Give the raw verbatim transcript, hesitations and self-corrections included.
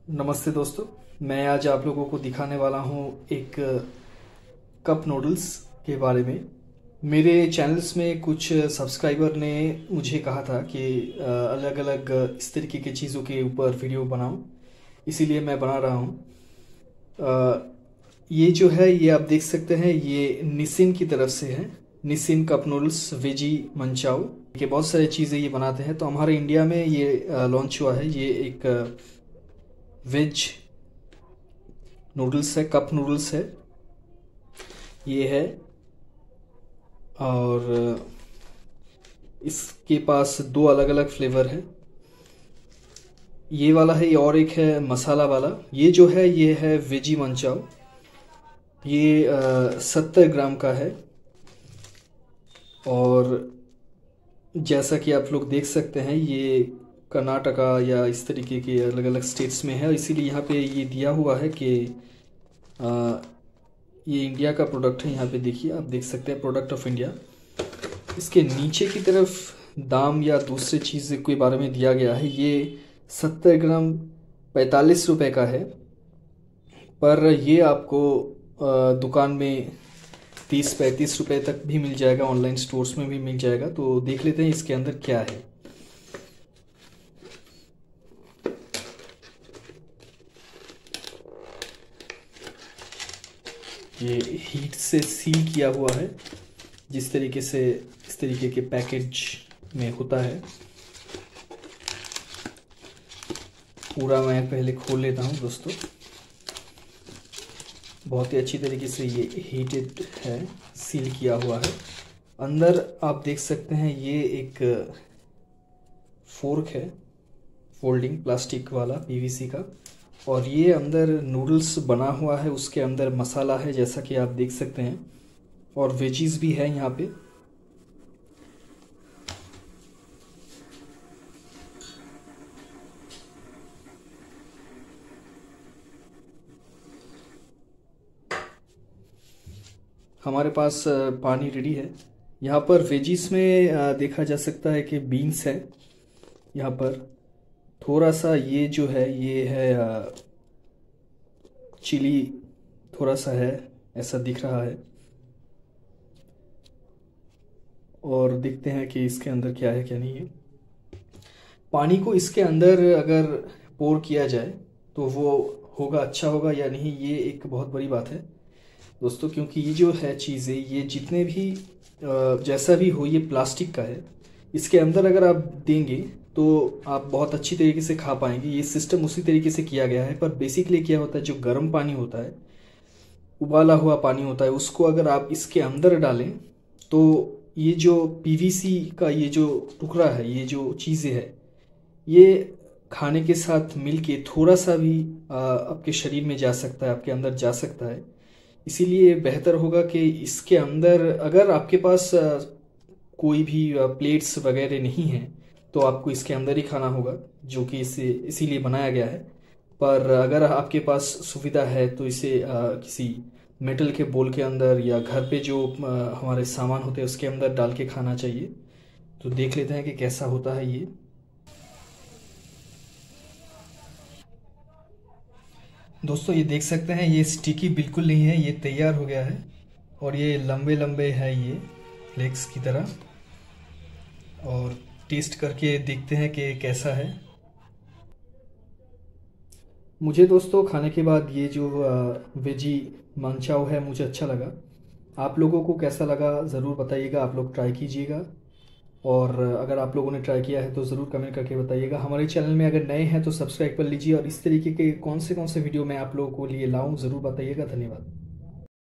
नमस्ते दोस्तों, मैं आज आप लोगों को दिखाने वाला हूँ एक कप नूडल्स के बारे में। मेरे चैनल्स में कुछ सब्सक्राइबर ने मुझे कहा था कि अलग अलग इस तरीके की चीज़ों के ऊपर वीडियो बनाऊं, इसीलिए मैं बना रहा हूँ। अ, ये जो है ये आप देख सकते हैं, ये निसिन की तरफ से है। Nissin cup noodles veggie manchow के बहुत सारी चीज़ें ये बनाते हैं। तो हमारे इंडिया में ये लॉन्च हुआ है। ये एक वेज नूडल्स है, कप नूडल्स है ये है। और इसके पास दो अलग अलग फ्लेवर है, ये वाला है और एक है मसाला वाला। ये जो है ये है वेजी मंचाओ। ये सत्तर ग्राम का है और जैसा कि आप लोग देख सकते हैं ये कर्नाटका या इस तरीके के अलग अलग स्टेट्स में है, इसीलिए यहाँ पे ये दिया हुआ है कि आ, ये इंडिया का प्रोडक्ट है। यहाँ पे देखिए, आप देख सकते हैं प्रोडक्ट ऑफ इंडिया। इसके नीचे की तरफ दाम या दूसरे चीज़ के बारे में दिया गया है। ये सत्तर ग्राम पैंतालीस रुपए का है, पर ये आपको आ, दुकान में तीस पैंतीस रुपए तक भी मिल जाएगा, ऑनलाइन स्टोर्स में भी मिल जाएगा। तो देख लेते हैं इसके अंदर क्या है। ये हीट से सील किया हुआ है, जिस तरीके से इस तरीके के पैकेज में होता है। पूरा मैं पहले खोल लेता हूँ दोस्तों। बहुत ही अच्छी तरीके से ये हीटेड है, सील किया हुआ है। अंदर आप देख सकते हैं ये एक फोर्क है, फोल्डिंग प्लास्टिक वाला पीवीसी का। और ये अंदर नूडल्स बना हुआ है, उसके अंदर मसाला है जैसा कि आप देख सकते हैं, और वेजीज भी है यहाँ पे। हमारे पास पानी रेडी है। यहाँ पर वेजीज में देखा जा सकता है कि बीन्स है। यहाँ पर थोड़ा सा ये जो है ये है चिली, थोड़ा सा है, ऐसा दिख रहा है। और देखते हैं कि इसके अंदर क्या है क्या नहीं है। पानी को इसके अंदर अगर पोर किया जाए तो वो होगा, अच्छा होगा या नहीं, ये एक बहुत बड़ी बात है दोस्तों। क्योंकि ये जो है चीज़ें, ये जितने भी जैसा भी हो, ये प्लास्टिक का है। इसके अंदर अगर आप देंगे तो आप बहुत अच्छी तरीके से खा पाएंगे। ये सिस्टम उसी तरीके से किया गया है। पर बेसिकली क्या होता है, जो गर्म पानी होता है, उबाला हुआ पानी होता है, उसको अगर आप इसके अंदर डालें तो ये जो पीवीसी का ये जो टुकड़ा है, ये जो चीज़ें है, ये खाने के साथ मिलके थोड़ा सा भी आ, आपके शरीर में जा सकता है, आपके अंदर जा सकता है। इसीलिए बेहतर होगा कि इसके अंदर अगर आपके पास आ, कोई भी प्लेट्स वगैरह नहीं है तो आपको इसके अंदर ही खाना होगा, जो कि इसे इसीलिए बनाया गया है। पर अगर आपके पास सुविधा है तो इसे आ, किसी मेटल के बोल के अंदर या घर पे जो आ, हमारे सामान होते हैं उसके अंदर डाल के खाना चाहिए। तो देख लेते हैं कि कैसा होता है ये। दोस्तों ये देख सकते हैं, ये स्टिकी बिल्कुल नहीं है, ये तैयार हो गया है। और ये लंबे लंबे है, ये फ्लेक्स की तरह। और टेस्ट करके देखते हैं कि कैसा है। मुझे दोस्तों खाने के बाद ये जो वेजी मंचाओ है, मुझे अच्छा लगा। आप लोगों को कैसा लगा ज़रूर बताइएगा, आप लोग ट्राई कीजिएगा। और अगर आप लोगों ने ट्राई किया है तो ज़रूर कमेंट करके बताइएगा। हमारे चैनल में अगर नए हैं तो सब्सक्राइब कर लीजिए, और इस तरीके के कौन से कौन से वीडियो मैं आप लोगों को लिए लाऊं ज़रूर बताइएगा। धन्यवाद।